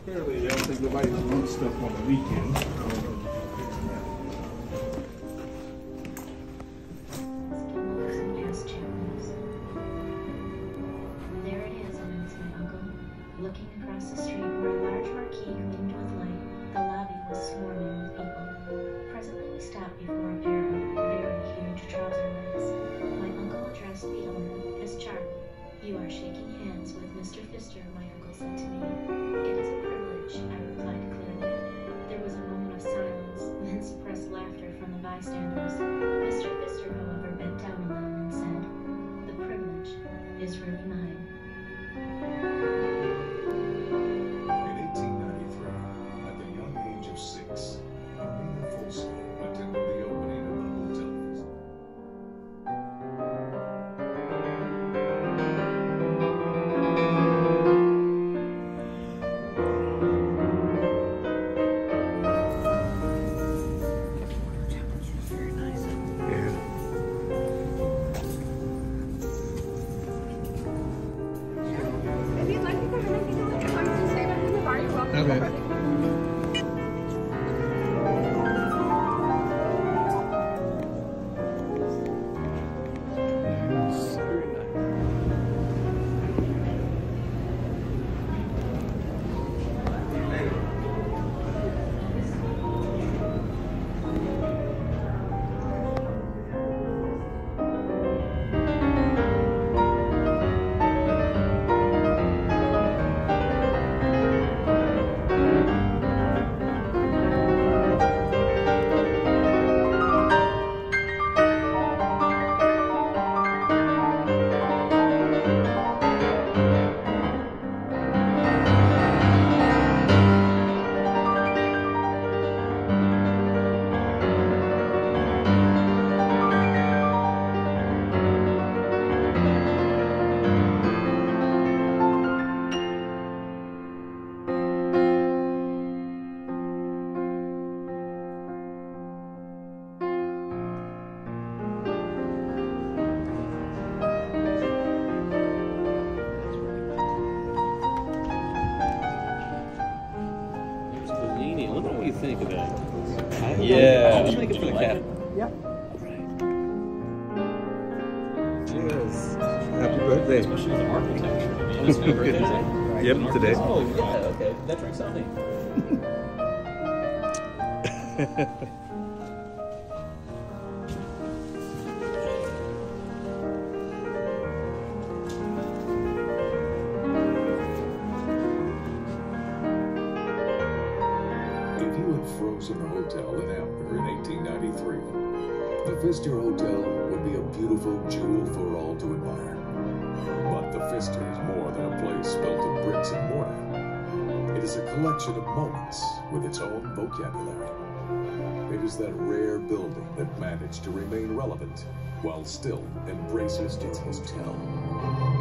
Apparently, they don't think nobody wants stuff on the weekend. There it is, announced my uncle. Looking across the street where a large marquee gleamed with light, the lobby was swarming with people. Presently we stopped before a pair of very huge trouser legs. My uncle addressed the owner as Charlie. "You are shaking hands with Mr. Pfister," my uncle said to me. "It is a privilege," I replied clearly. There was a moment of silence, then suppressed laughter from the bystanders. Mr. Pfister, however, bent down a little and said, "The privilege is really mine." In 1893, at the young age of 6, Guido Pfister attended the opening of the hotel. If you'd like to come in and take a look at one of these items in the bar, you're welcome. Okay. What do you think of that? Yeah. I was making for the cat. Yep. Cheers. Happy birthday. Especially with the architecture. I mean, it's my birthday today? Yep, today. Oh, yeah, okay. That drinks something. If you had frozen a hotel in amber in 1893, the Pfister Hotel would be a beautiful jewel for all to admire. But the Pfister is more than a place built of bricks and mortar. It is a collection of moments with its own vocabulary. It is that rare building that managed to remain relevant while still embraces its hotel.